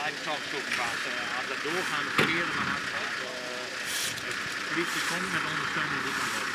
lijkt het zelfs ook vaak. Als dat doorgaande verkeerde maar de politie komt met ondersteuning doet dan ook.